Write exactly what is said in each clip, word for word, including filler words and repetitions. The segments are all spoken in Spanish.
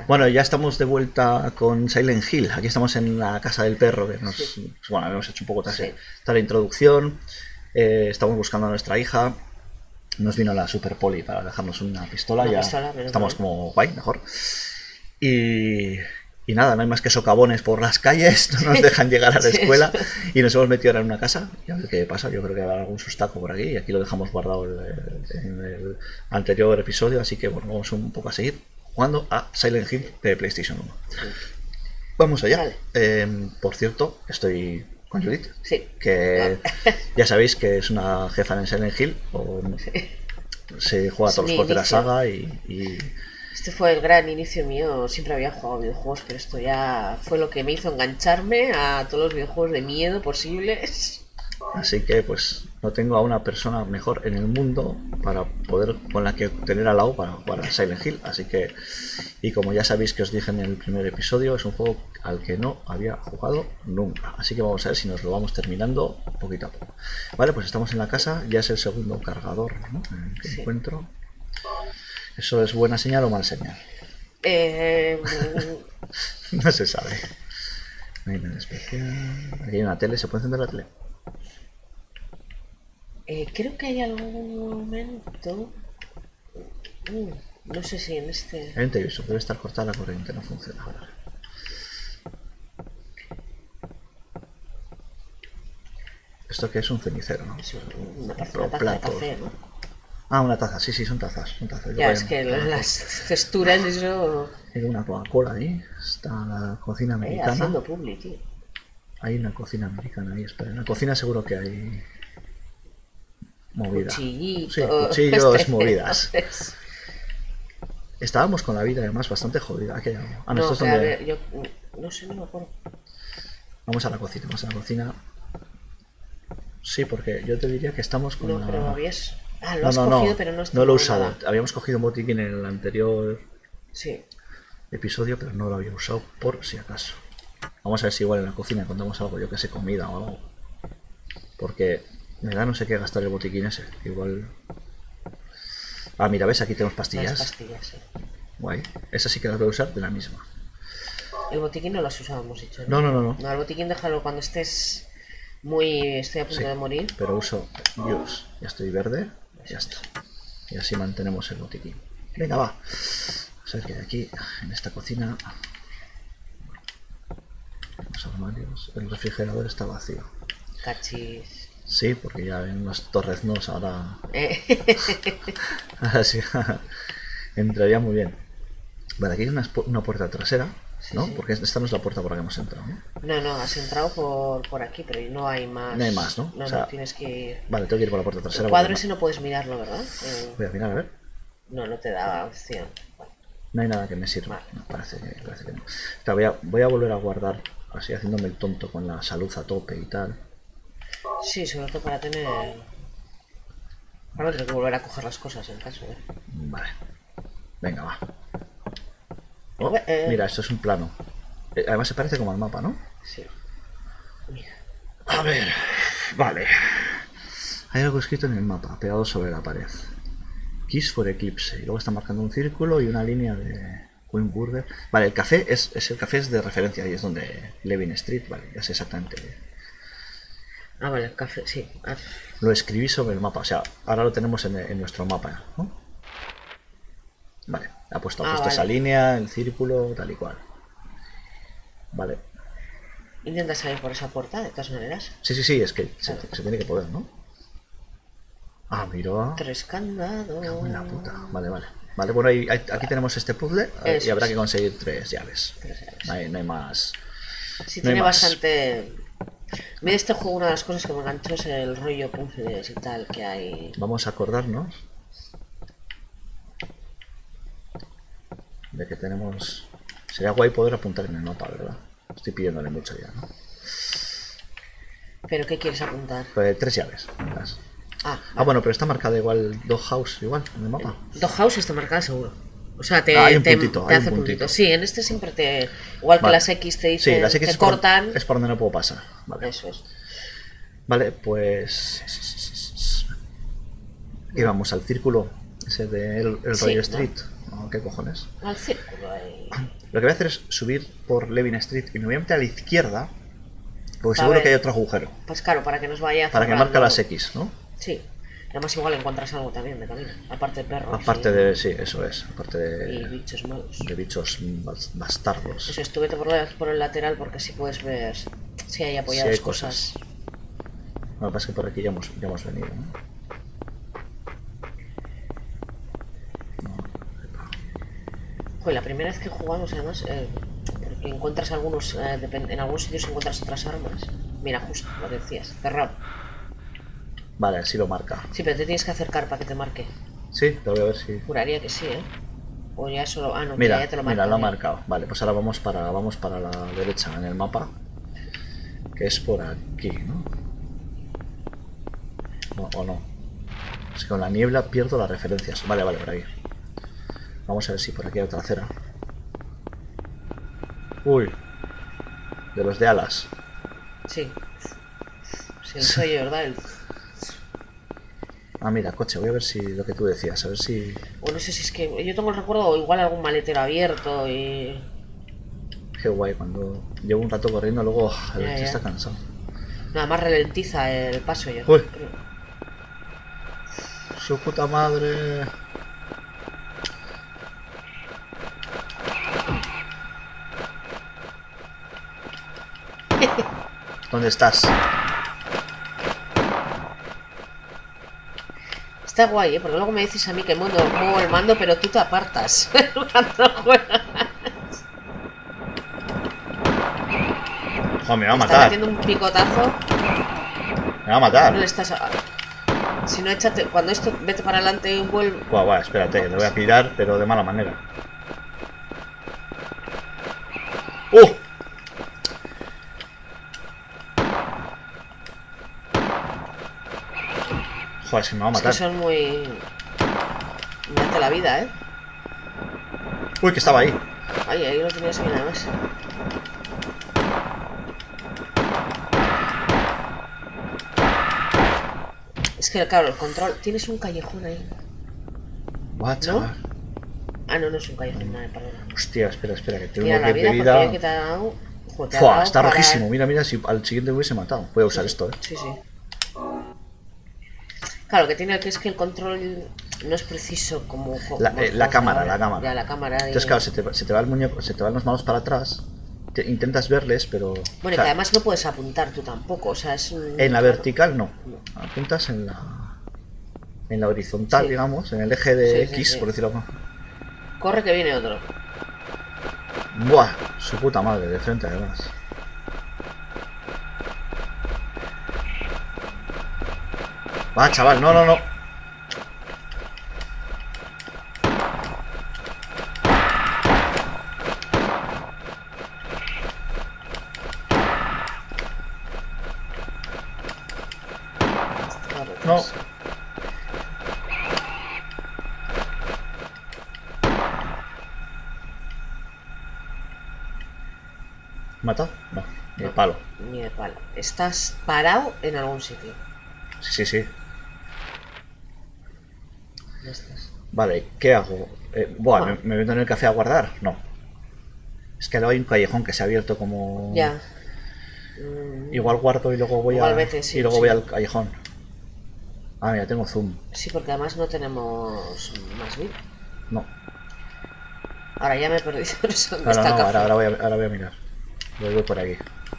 Bueno, ya estamos de vuelta con Silent Hill. Aquí estamos en la casa del perro, que nos, Sí. bueno, hemos hecho un poco Sí. tarde la introducción. Eh, estamos buscando a nuestra hija. Nos vino la Super Poli para dejarnos una pistola. Una Ya pistola, menos estamos mal. como guay, mejor. Y, y nada, no hay más que socavones por las calles. No nos dejan llegar a la Sí, escuela. eso. Y nos hemos metido ahora en una casa. Y a ver qué pasa. Yo creo que habrá algún sustaco por aquí. Y aquí lo dejamos guardado el- el- en el anterior episodio. Así que bueno, vamos un poco a seguir jugando a Silent Hill de PlayStation uno. Vamos allá. Vale. Eh, por cierto, estoy con Judith, Sí. que ya sabéis que es una jefa en Silent Hill. O se juega Es todos los mi juegos de la inicio. saga y, y Este fue el gran inicio mío. Siempre había jugado videojuegos, pero esto ya fue lo que me hizo engancharme a todos los videojuegos de miedo posibles. así que pues no tengo a una persona mejor en el mundo para poder con la que tener al lado para jugar a Silent Hill. Así que, y como ya sabéis que os dije en el primer episodio, es un juego al que no había jugado nunca. Así que vamos a ver si nos lo vamos terminando poquito a poco. Vale, pues estamos en la casa, ya es el segundo cargador, ¿no?, en el que Sí. encuentro. ¿Eso es buena señal o mala señal? Eh, No se sabe. No hay nada especial. Aquí hay una tele, ¿se puede encender la tele? eh, creo que hay algún momento. Mm, no sé si en este. Hay un televisor, debe estar cortada la corriente, no funciona ahora. ¿Esto qué es? Un cenicero, ¿no? Es una taza, Pro una taza de platos. café, ¿no? Ah, una taza, sí, sí, son tazas. Son tazas. Ya, Yo es que voy a- las texturas, eso. Hay una Coca-Cola ahí. Está la cocina Eh, americana. haciendo publi, tío. Hay una cocina americana ahí, espera. En la cocina seguro que hay movida. Cuchillito. Sí, cuchillos, este, movidas. entonces. Estábamos con la vida además bastante jodida. Aquí hay algo. Ah, no, No, esto es que a donde... ver, yo. No sé, no me acuerdo. Vamos a la cocina, vamos a la cocina. Sí, porque yo te diría que estamos con No, la... pero habías. Ah, lo No, has no, cogido, no, pero no has no lo he tomado usado. nada. Habíamos cogido un botiquín en el anterior Sí. episodio, pero no lo había usado por si acaso. Vamos a ver si igual en la cocina encontramos algo, yo que sé, comida o algo. Porque me da no sé qué gastar el botiquín ese. Igual... Ah, mira, ves, aquí tenemos Las pastillas. pastillas, sí. Guay. Esa sí que las voy a usar de la misma. El botiquín no lo has usado, hemos dicho. No, no, no, no. No, el botiquín déjalo cuando estés muy. Estoy a punto Sí, de morir. pero uso Use. Ya estoy verde. Ya está. Y así mantenemos el botiquín. Venga, va. Vamos a ver qué hay aquí, en esta cocina. Los armarios. El refrigerador está vacío. Cachis. Sí, porque ya en los torreznos ahora... Eh, ahora sí. Entraría muy bien. Vale, aquí hay una, una puerta trasera, Sí, ¿no? sí. Porque esta no es la puerta por la que hemos entrado, ¿no? No, no, has entrado por, por aquí, pero no hay más. No hay más, ¿no? No, O sea, no, tienes que ir. Vale, tengo que ir por la puerta trasera. El cuadro porque ese no puedes mirarlo, ¿verdad? Eh, Voy a mirar, a ver. no, no te da opción. Vale. No hay nada que me sirva. Vale. No, parece, que, parece que no. O sea, voy, a, voy a volver a guardar, así haciéndome el tonto con la salud a tope y tal. Sí, sobre todo para tener. Para no tener que volver a coger las cosas en caso, ¿eh? Vale. Venga, va. Oh, Eh, mira, esto es un plano. Eh, Además se parece como al mapa, ¿no? Sí. Mira. A ver. Vale. Hay algo escrito en el mapa, pegado sobre la pared. Kiss for Eclipse. Y luego está marcando un círculo y una línea de Queen Burger. Vale, el café es, es el café es de referencia y es donde Levin Street. Vale, ya sé exactamente. Ah, vale, el café, sí. Ah, Lo escribí sobre el mapa, o sea, ahora lo tenemos en, en nuestro mapa, ¿no? Vale, ha puesto, ha Ah, puesto vale. esa línea, el círculo, tal y cual. Vale. Intenta salir por esa puerta, de todas maneras. Sí, sí, sí, es que se, se tiene que poder, ¿no? Ah, mira. Tres candados. Cago en la puta. Vale, vale. Vale, bueno, ahí- ahí- aquí tenemos este puzzle eh, Eso y habrá es. que conseguir tres llaves. Tres llaves. No hay, no hay más. Sí, No hay tiene más. bastante. A mí de este juego una de las cosas que me enganchó es el rollo puzzles y tal que hay. Vamos a acordarnos de que tenemos... Sería guay poder apuntar en el mapa, ¿verdad? Estoy pidiéndole mucho ya, ¿no? ¿Pero qué quieres apuntar? Pues tres llaves. verás. Ah, Ah, bueno, pero está marcada igual Doghouse, igual, en el mapa. Doghouse está marcada seguro. O sea, te, Ah, hay un te, puntito, te hay hace un puntito. puntito. Sí, en este siempre te. Igual que Vale. las X te dicen, Sí, las X te es por, cortan. es por donde no puedo pasar. Vale, Eso es. vale, pues... Y vamos al círculo ese de el, el Sí, rollo ¿no? Street. Oh, ¿qué cojones? Al círculo ahí. Lo que voy a hacer es subir por Levin Street y me voy a meter a la izquierda, porque A seguro ver. que hay otro agujero. Pues claro, para que nos vaya Para que cerrando. marca las X, ¿no? Sí. Además igual encuentras algo también de camino. Aparte de perros. Aparte y, de... Sí, eso es. Aparte y de... bichos malos. De bichos bas- bastardos. Eso, estúvete por, la- por el lateral porque así puedes ver si hay apoyadas Sí hay cosas. cosas. Lo que pasa es que por aquí ya hemos, ya hemos venido, ¿no? Joder, la primera vez que jugamos además, eh, porque encuentras algunos, eh, depend- en algunos sitios encuentras otras armas. Mira, justo lo que decías, cerrado. Vale, así lo marca. Sí, pero te tienes que acercar para que te marque. Sí, te voy a ver si... Juraría que sí, ¿eh? O ya solo... Ah, no, Mira, ya te lo mira, marca. lo ha bien. marcado. Vale, pues ahora vamos para, vamos para la derecha en el mapa. Que es por aquí, ¿no? No, o no. Es que con la niebla pierdo las referencias. Vale, vale, por ahí. Vamos a ver si por aquí hay otra acera. Uy. De los de alas. Sí. Sí, el soy yo, ¿verdad? El... Ah, mira, coche. Voy a ver si lo que tú decías. A ver si... O no sé si es que... Yo tengo el recuerdo, o igual algún maletero abierto y... Qué guay, cuando llevo un rato corriendo, luego uf, Ya, ya ya. está cansado. Nada más ralentiza el paso yo. Uy. Su puta madre. ¿Dónde estás? Está guay, ¿eh? Porque luego me dices a mí que muevo, muevo el mando, pero tú te apartas cuando juegas. Joder, me va a Está matar. metiendo un picotazo. Me va a No le matar. estás... a- Si no, échate... Cuando esto vete para adelante y vuelve... Buah, buah, espérate, que te voy a pirar, pero de mala manera. ¡Uh! Joder, si me va a Es que matar. son muy... Mate la vida, ¿eh? Uy, que estaba ahí. Ay, ahí lo tenías bien además. Es que, claro, el control... Tienes un callejón ahí. Buah, chaval. Ah, no, no es un callejón, nada, perdona. Hostia, espera, espera, que tengo Mira la que vida, de porque vida. que te ha dado... Joder, te ha Fua, dado está para- rojísimo. Mira, mira, si al siguiente hubiese matado. Voy a usar esto, eh. Sí, sí. Claro, que tiene que es que el control no es preciso como... La, como eh, la como cámara, ahora. la cámara. Ya, la cámara. y- Entonces, claro, se te, se te va el muñeco, se te van las manos para atrás. Te- intentas verles, pero. Bueno, y claro, que además no puedes apuntar tú tampoco, o sea, es un... en la claro. vertical no. Apuntas en la. En la horizontal, Sí. digamos, en el eje de Sí, sí, X, sí. por decirlo así. Corre que viene otro. Buah, su puta madre, de frente además. Va, chaval, no, no, no. Claro, No. pues, ¿Mata? No, ni el palo. Ni de palo. Estás parado en algún sitio. Sí, sí, sí. Ya estás. Vale, ¿qué hago? Eh, buah, Ah. ¿me, me meto en el café a guardar? No. Es que luego hay un callejón que se ha abierto como. Ya. Mm, Igual guardo y luego voy Igual a. vete, sí, y luego sí. voy al callejón. Ah, mira, tengo zoom. Sí, porque además no tenemos más vida. No. Ahora ya me he perdido. ¿Dónde está Ahora el no, café? ahora, ahora, voy a, ahora voy a mirar. Voy, voy por aquí.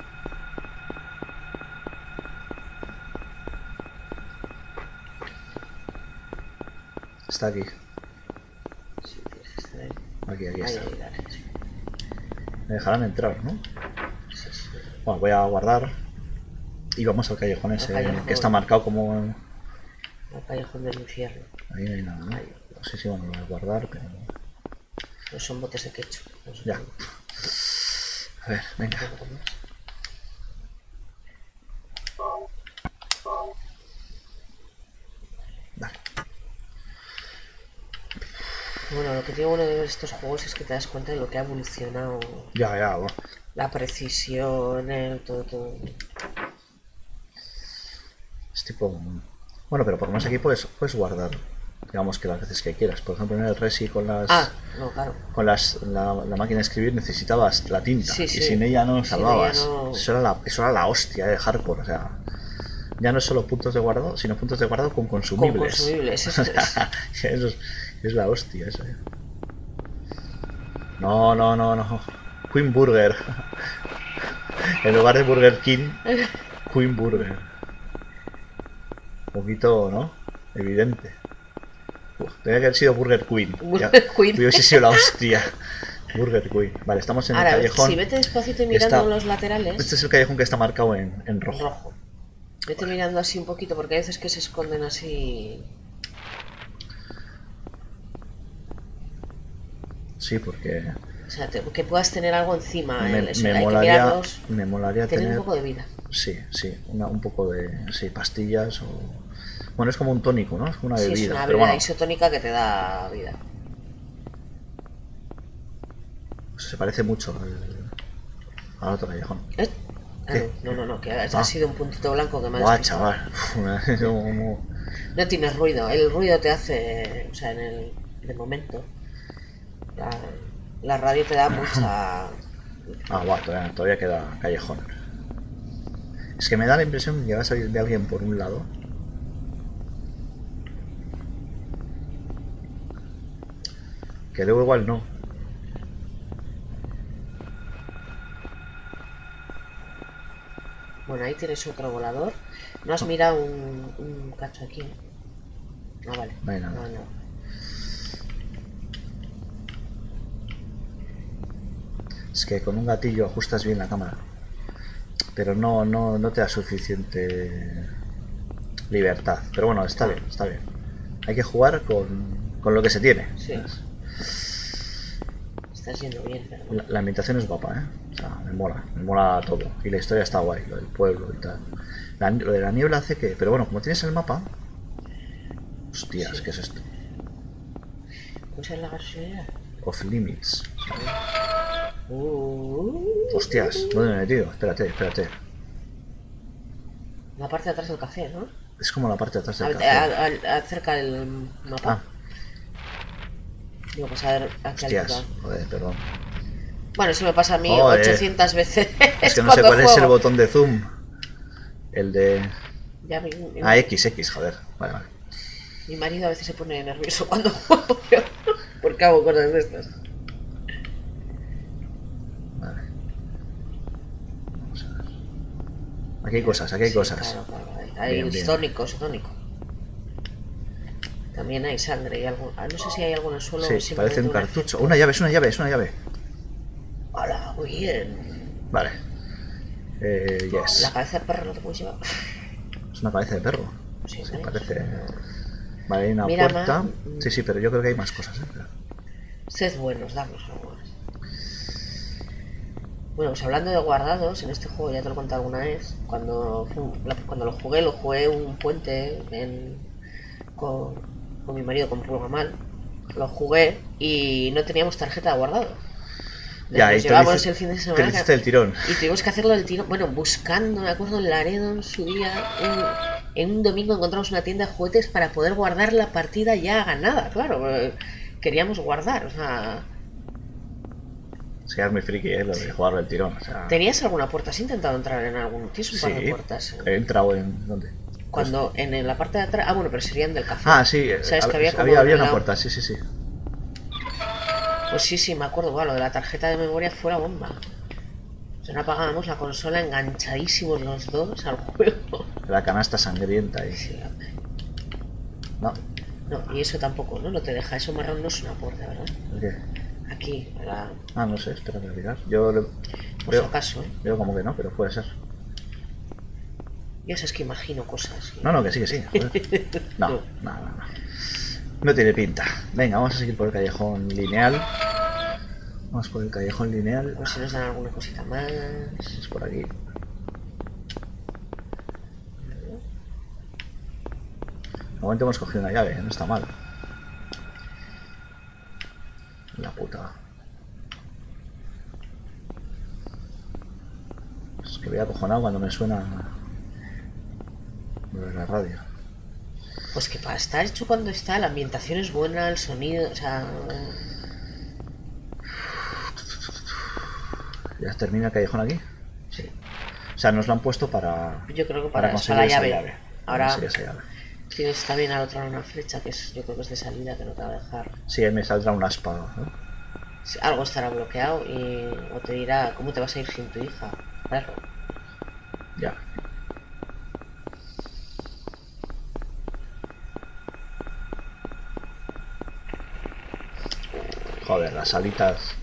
Está aquí. Sí, tienes que estar ahí. Aquí, aquí Ahí, está. ahí, dale, sí. Me dejarán entrar, ¿no? Sí, sí. Bueno, voy a guardar. Y vamos al callejón ese, callejón. que está marcado como. El callejón del infierno. Ahí no hay nada, ¿no? Ahí. No sé si bueno, lo voy a guardar, pero. No son botes de ketchup. No son- Ya. A ver, venga. Vale. Bueno, lo que tiene uno de estos juegos es que te das cuenta de lo que ha evolucionado. Ya, ya, va. La precisión, el todo, todo. Es tipo. Bueno, pero por lo menos aquí puedes, puedes guardar. digamos que las veces que quieras. Por ejemplo, en el Resi con las Ah, no, claro. con las la, la máquina de escribir necesitabas la tinta, Sí, y sí. sin ella no Sin salvabas. ella no- Eso, era la, eso era la hostia de hardcore, o sea, ya no es solo puntos de guardado, sino puntos de guardado con consumibles. Con consumibles, eso es. Eso es, es la hostia, eso. eh. No, no, no, no. Queen Burger. En lugar de Burger King, Queen Burger. Un poquito, ¿no? Evidente. Uf, tenía que haber sido Burger Queen. Burger Ya, Queen. hubiese sido la hostia. Burger Queen. Vale, estamos en Ahora, el callejón. si vete despacito y mirando Está- los laterales, Este es el callejón que está marcado en, en rojo. rojo. Vete mirando así un poquito, porque hay veces que se esconden así. Sí, porque O sea, te- que puedas tener algo encima. me, el- eso, me hay que molaría, mirarlos, me molaría tener tener. un poco de vida. Sí, sí, una- un poco de sí, pastillas o. Bueno, es como un tónico, ¿no? Es como una Sí, bebida. es una pero bebida bueno, isotónica que te da vida. se parece mucho al, al otro callejón. ¿Eh? Ah, ¿Qué? no, no, no, que ha Ah. sido un puntito blanco que me ha Guau, despistado. chaval. Uf, como- No tienes ruido, el ruido te hace, o sea, en el de momento, la, la radio te da mucha. Ah, guau, todavía, todavía queda callejón. Es que me da la impresión que va a salir de alguien por un lado. Que luego igual no. Bueno, ahí tienes otro volador. No has mirado un, un cacho aquí. Ah, vale. No hay nada. No, no. Es que con un gatillo ajustas bien la cámara. Pero no, no, no te da suficiente libertad. Pero bueno, está bien, está bien. Hay que jugar con, con lo que se tiene. Sí. Estás yendo bien, pero La, la ambientación es guapa, ¿eh? O sea, me mola, me mola todo. Y la historia está guay, lo del pueblo y tal. La- lo de la niebla hace que... Pero bueno, como tienes el mapa... Hostias, Sí. ¿qué es esto? ¿puedes ser la gasolinera? Off Limits. Uh, Hostias, ¿dónde me he metido? Espérate, espérate. la parte de atrás del café, ¿no? Es como la parte de atrás del Al- café. al- al- acerca del mapa. Ah, Digo, pues a ver aquí al hostias, lado. joder, perdón. Bueno, eso me pasa a mí Joder. ochocientas veces. Es que no sé cuando cuál es el juego. botón de zoom. El de... Ya mi, mi- Ah, X, X, joder. Vale, vale. mi marido a veces se pone nervioso cuando juego yo, porque hago cosas de estas. Vale. Vamos a ver. Aquí hay cosas, aquí hay Sí, cosas. claro, claro, hay, hay Bien, bien. tónico, tónico. También hay sangre y algo. Ah, no sé si hay algo en el suelo. o Sí, simplemente parece un una cartucho. cinta. Una llave, es una llave, es una llave. Hola, muy bien. Vale. Eh, yes. La cabeza del perro no te puedes llevar. Es una cabeza de perro. Sí, Sí, ¿ves? parece. Vale, hay una Mira, puerta. Ma. Sí, sí, pero yo creo que hay más cosas. ¿eh? Sed buenos, darnos algo más. Bueno, pues hablando de guardados, en este juego ya te lo he contado alguna vez. Cuando, fu- la- cuando lo jugué, lo jugué un puente en- con, con mi marido, con Pulga Mal. Lo jugué y no teníamos tarjeta de guardado. Ya, Nos y te llevábamos dice- el fin de te semana. hiciste el tirón. Y tuvimos que hacerlo del tiro. Bueno, buscando, me acuerdo, en Laredo en su día. un- en un domingo encontramos una tienda de juguetes para poder guardar la partida ya ganada, claro. eh, Queríamos guardar, o sea. Sí, es muy friki, ¿eh? Lo de jugarlo el tirón. O sea, ¿Tenías alguna puerta? ¿Has intentado entrar en algún? Tienes un sí, par de puertas. eh. he entrado en. ¿Dónde? Cuando en la parte de atrás. Ah, bueno, pero serían del café. Ah, sí, eh, ¿Sabes que había, había como había, en había el una lado? puerta, sí, sí, sí. Pues sí, sí, me acuerdo. Bueno, lo de la tarjeta de memoria fue la bomba. O sea, no apagábamos la consola enganchadísimos los dos al juego. La canasta sangrienta ahí. Sí, hombre. No, No, y eso tampoco, ¿no? No te deja. Eso marrón no es una puerta, ¿verdad? ¿por qué? Aquí, la... Ah, no sé, espera a mirar. Yo le- por si veo, acaso, ¿eh? veo como que no, pero puede ser. Ya sabes que imagino cosas. No, no, que sí, que sí. joder. No, no, no, no. No tiene pinta. Venga, vamos a seguir por el callejón lineal. Vamos por el callejón lineal. A ver si nos dan alguna cosita más. Es por aquí. De momento hemos cogido una llave, no está mal. La puta. Es que voy acojonado cuando me suena lo de la radio. Pues que para estar hecho cuando está, la ambientación es buena, el sonido, o sea... ¿Ya termina el callejón aquí? Sí. O sea, nos lo han puesto para... Yo creo que para para, conseguir para la esa llave. llave. Para Ahora conseguir esa llave. tienes también al otro lado una flecha que es, yo creo que es de salida, que no te va a dejar. Sí, ahí me saldrá una espada, ¿no? Sí, algo estará bloqueado y o te dirá cómo te vas a ir sin tu hija. Claro. Ya. Joder, las alitas.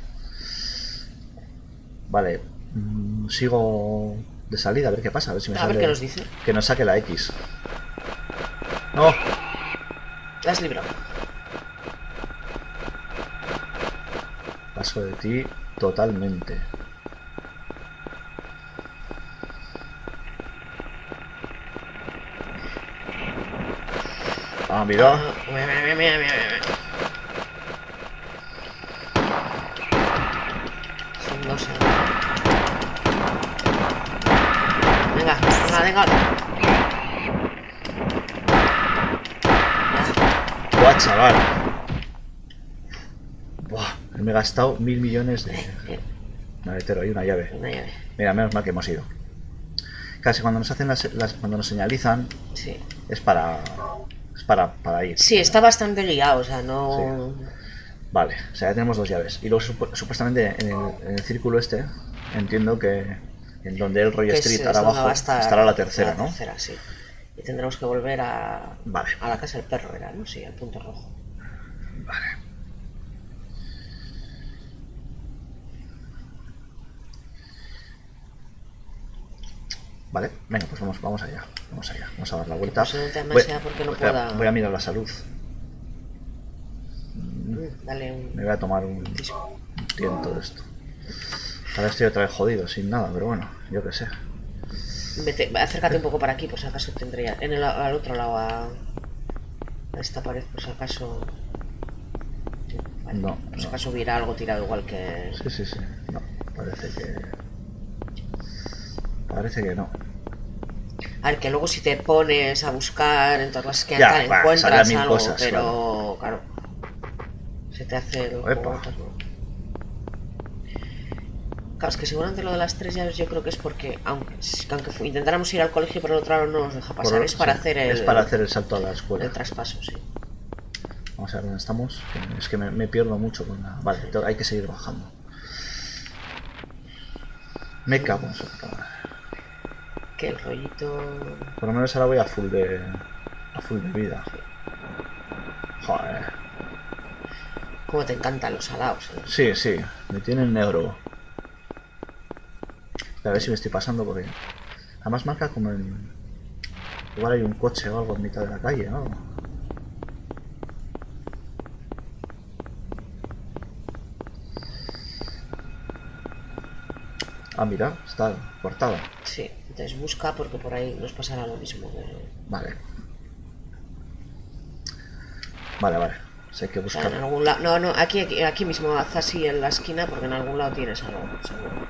Vale. mm, Sigo de salida, a ver qué pasa. A ver si me A sale. ver qué nos dice. Que nos saque la X. ¡No! La has librado. Paso de ti totalmente. Ah, mira. Ah, mira, mira, mira, mira, mira. Son dos. ¿eh? Venga, venga, venga. Buah, chaval. Buah, me he gastado mil millones de... Bien, Maletero, hay una llave. una llave. Mira, menos mal que hemos ido. Casi cuando nos hacen las, las- cuando nos señalizan Sí. es para es para, para ir. Sí, está bastante guiado, o sea, no... Vale, o sea, ya tenemos dos llaves. Y luego supu- supuestamente en el, en el círculo este entiendo que en donde el Roy que Street es- ahora es donde abajo va a estar estará la tercera, la ¿no? tercera, sí. Y tendremos que volver a, Vale. a la casa del perro, era, ¿no? Sí, al punto rojo. Vale. Vale, venga, pues vamos, vamos allá. Vamos allá, vamos a dar la vuelta. Posiblemente además Voy, sea porque no voy a- pueda- voy a mirar la salud. Mm, Dale un... Me voy a tomar un, un tiento de esto. Ahora estoy otra vez jodido, sin nada, pero bueno, yo qué sé. Vete, acércate un poco para aquí, por si acaso tendría... En el, al otro lado, a, a esta pared, por si acaso... Sí, vale, No, por si no. acaso hubiera algo tirado igual que... Sí, sí, sí. No, parece que... Parece que no. A ver, que luego si te pones a buscar en todas las que Ya, tal, va, encuentras saldrán mil algo, cosas, pero claro. Se te hace el Epa. juego eterno. Claro, es que seguramente lo de las tres llaves yo creo que es porque, aunque, aunque fu- intentáramos ir al colegio por el otro lado no nos deja pasar, Por- es para sí, hacer el, Es para hacer el salto a la escuela. el traspaso, sí. Vamos a ver dónde estamos. que Es que me, me pierdo mucho con la... Vale, to- hay que seguir bajando. Me cago en su puta madre. Que el rollito... Por lo menos ahora voy a full de... A full de vida. Joder. Como te encantan los salados, ¿eh? Sí, sí. Me tienen negro. A ver si me estoy pasando porque... Además marca como en... Igual hay un coche o algo en mitad de la calle, ¿no? Ah, mira, está cortada. Sí, entonces busca porque por ahí nos pasará lo mismo. que- Vale. Vale, vale. O sea, hay que O sea, buscar. en algún lado... No, no, aquí, aquí, aquí mismo, haz así en la esquina porque en algún lado tienes algo, seguro.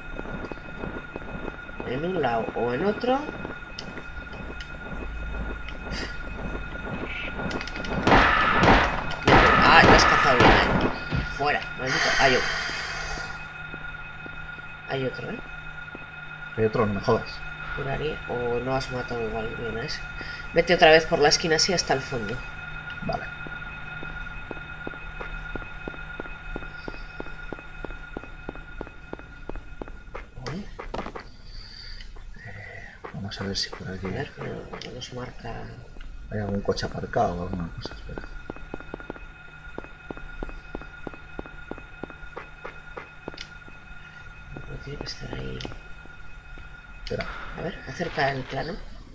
En un lado o en otro. Ah, lo has cazado bien, ¿eh? Fuera, maldito. Hay otro. Hay otro, ¿eh? Hay otro, no me jodas. Juraría. O no has matado igual bien a ese. Vete otra vez por la esquina así hasta el fondo. Vale. Uy, Vamos a ver si por aquí a ver, que no- que nos marca. hay algún coche aparcado o alguna cosa. Espera. No tiene que estar ahí. Espera. A ver, acerca el plano.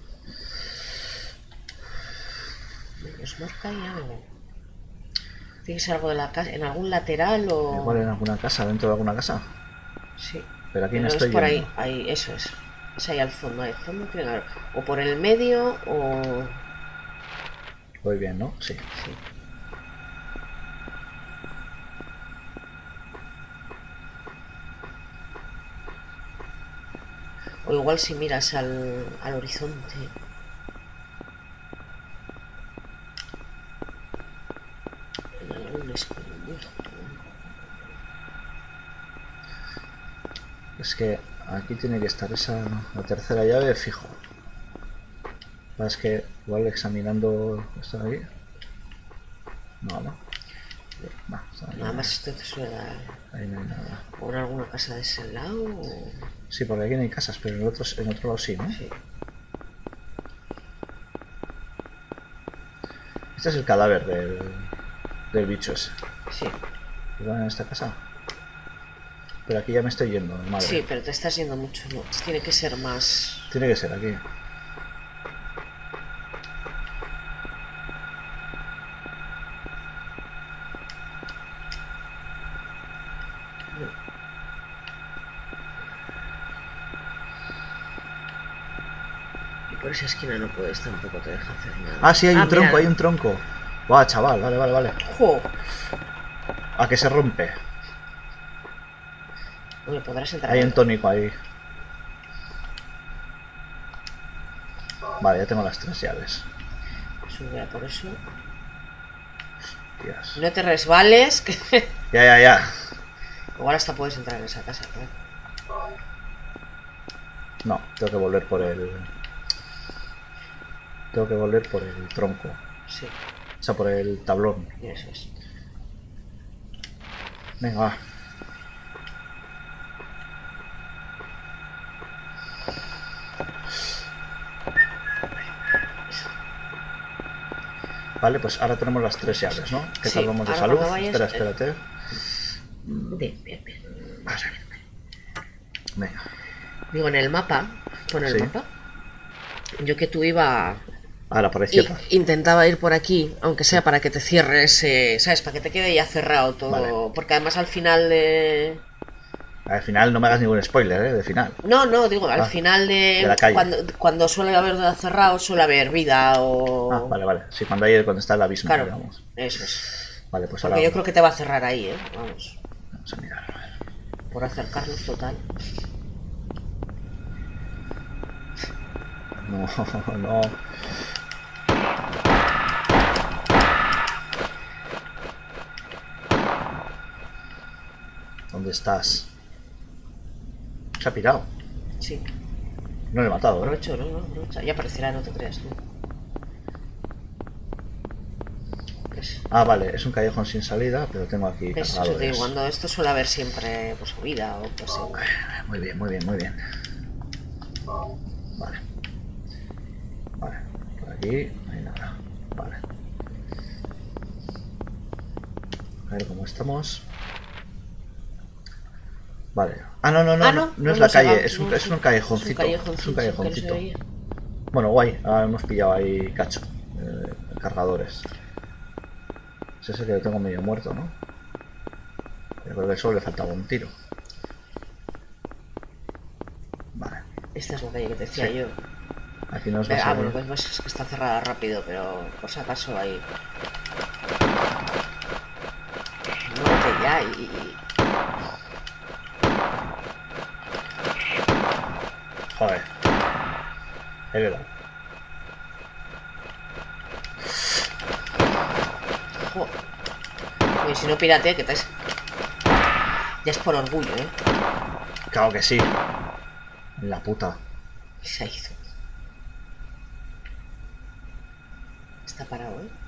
Nos marca ahí algo. Tiene que ser algo de la casa, en algún lateral o. Igual en alguna casa, dentro de alguna casa. Sí. Pero aquí no Pero es estoy por viendo. ahí, ahí, eso es. Es ahí al fondo, ahí al fondo tiene que haber. O por el medio o. Voy bien, ¿no? Sí. Sí. O igual si miras al, al horizonte. escondido. Es que aquí tiene que estar esa, la tercera llave fijo. Es que igual examinando esto de aquí. No, no. no Nada más esto te suena. Ahí no hay nada. ¿Por alguna casa de ese lado? O... Sí, porque aquí no hay casas, pero en el otro, en otro lado sí, ¿no? Sí. Este es el cadáver del, del bicho ese. Sí. ¿Igual en esta casa? Pero aquí ya me estoy yendo, madre. Sí, pero te estás yendo mucho, ¿no? Tiene que ser más... Tiene que ser aquí. Y por esa esquina no puedes, tampoco te deja hacer nada. Ah, sí, hay ah, un tronco, mira. hay un tronco. Buah, chaval, vale, vale, vale. ¡Jo! A que se rompe. Oye, podrás entrar. Hay un tónico ahí. Vale, ya tengo las tres llaves. Sube a por eso. Hostias. No te resbales, que... Ya, ya, ya. Igual hasta puedes entrar en esa casa, claro. No, tengo que volver por el... Tengo que volver por el tronco. Sí, O sea, por el tablón. y eso es. Venga, va. Vale, pues ahora tenemos las tres llaves, ¿no? ¿Qué Sí, tal vamos de ahora salud? cuando vayas, Espera, eh. espérate. Bien, bien, bien. Vale. Venga. Digo, en el mapa, pon el Sí. mapa. Yo que tú iba... Ahora, por la Y izquierda. intentaba ir por aquí, aunque sea para que te cierres, eh, ¿sabes? Para que te quede ya cerrado todo. Vale. Porque además al final de... Al final no me hagas ningún spoiler, ¿eh? De final. No, no, digo, al Ah, final de... de la calle. Cuando, cuando suele haber cerrado, suele haber vida o... Ah, vale, vale. Sí, cuando, hay, cuando está el abismo, Claro, digamos. eso es. Vale, pues Porque ahora yo creo que te va a cerrar ahí, ¿eh? Vamos, vamos a mirar. A ver. por acercarnos total. No, no. ¿Dónde estás? Se ha pirado. Sí, No le he matado, ¿eh? aprovecho, ¿no? no aprovecha. Ya aparecerá, no te creas tú. ¿Ves? Ah, vale, es un callejón sin salida, pero tengo aquí ¿Ves? Eso te cargadores. digo, cuando esto suele haber siempre pues vida o pues... eh, Muy bien, muy bien, muy bien. Vale. Vale, por aquí no hay nada. Vale. A ver cómo estamos. Vale. Ah, no, no, no, Ah, no, no, no es no la hemos calle, llegado, es un, no, es sí. un callejoncito. Es un callejoncito, Es un que no callejoncito. se veía. Bueno, guay, ahora hemos pillado ahí cacho. Eh, cargadores. Es ese que lo tengo medio muerto, ¿no? Yo creo que solo le faltaba un tiro. Vale. Esta es la calle que te decía Sí. yo. Aquí nos va a Ah, salir. bueno, pues ves, es que está cerrada rápido, pero por si acaso ahí. Muévete ya y. y- Joder. Ahí le he dado. jo. Oye, si no pirate, que te es. Ya es por orgullo, ¿eh? Claro que sí. La puta. Se hizo. Está parado, ¿eh?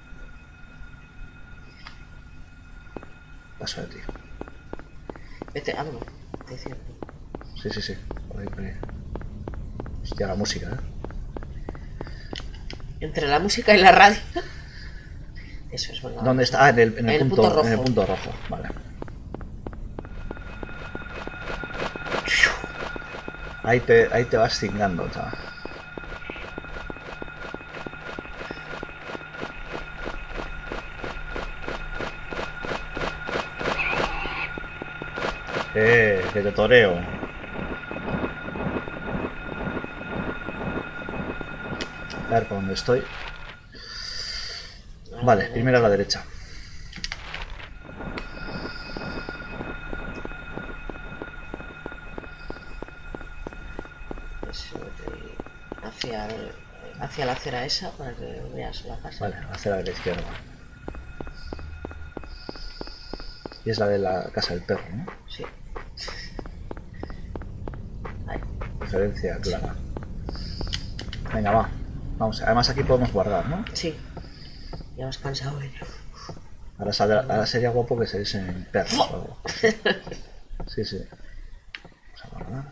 Paso de ti. Vete, ah, bueno, te decía. Sí, sí, sí. Por ahí, por ahí. Hostia, la música, ¿eh? Entre la música y la radio. Eso es verdad. ¿Dónde está? Ah, en el, en el En el punto, punto rojo. En el punto rojo, vale. Ahí te, ahí te vas cingando, chaval. Eh, que te toreo. A ver por dónde estoy. Vale, primero a la derecha. Eso, te- hacia, el- hacia la acera esa para que veas la casa. Vale, hacia la izquierda. Y es la de la casa del perro, ¿no? Sí. Ahí. Referencia clara. Venga, va. Vamos, además aquí podemos guardar, ¿no? Sí. Ya vas cansado, ¿eh? Ahora, saldrá- ahora sería guapo que se diesen perros o algo. Sí, sí. Vamos a guardar.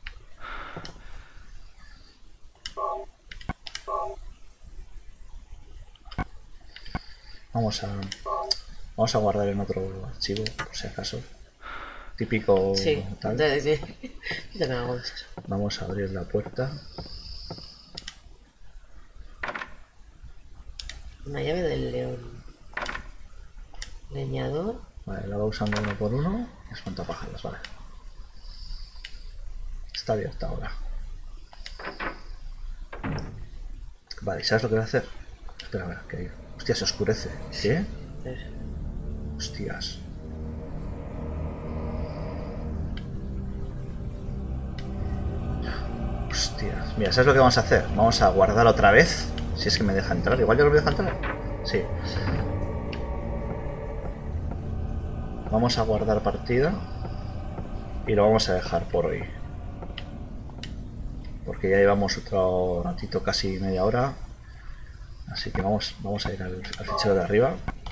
Vamos a, vamos a guardar en otro archivo, por si acaso. Típico Sí. tal. De, de, yo también hago eso. Vamos a abrir la puerta. Una llave del león. Leñador. Vale, la va usando uno por uno. Espantapájaros, vale. Está abierta ahora. Vale, ¿sabes lo que voy a hacer? Espera, a ver, que hostia, se oscurece. ¿Qué? Eso. Hostias. Hostias. Mira, ¿sabes lo que vamos a hacer? Vamos a guardar otra vez. Si es que me deja entrar. Igual ya no me deja entrar. Sí. Vamos a guardar partida. Y lo vamos a dejar por hoy. Porque ya llevamos otro ratito, casi media hora. Así que vamos, vamos a ir al, al fichero de arriba.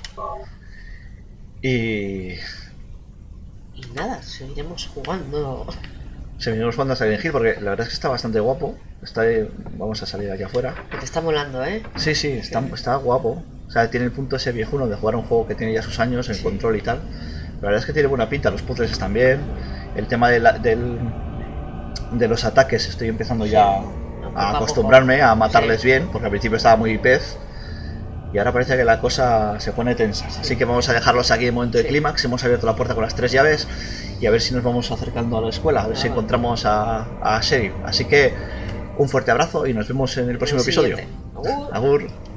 Y... Y nada, seguiremos jugando. seguimos jugando a Silent Hill porque la verdad es que está bastante guapo. Está ahí- vamos a salir aquí afuera. Que te está molando, ¿eh? Sí, sí, está, está guapo. O sea, tiene el punto ese viejuno de jugar un juego que tiene ya sus años, el Sí. control y tal. La verdad es que tiene buena pinta, los puzzles están bien. El tema de, la- del, de los ataques estoy empezando ya poco a a poco. acostumbrarme a matarles Sí. bien, porque al principio estaba muy pez. Y ahora parece que la cosa se pone tensa. Así que vamos a dejarlos aquí en momento de Sí. clímax. Hemos abierto la puerta con las tres llaves y a ver si nos vamos acercando a la escuela, a ver si Ah. encontramos a, a Sheriff. Así que un fuerte abrazo y nos vemos en el próximo En el episodio. siguiente. Agur. Agur.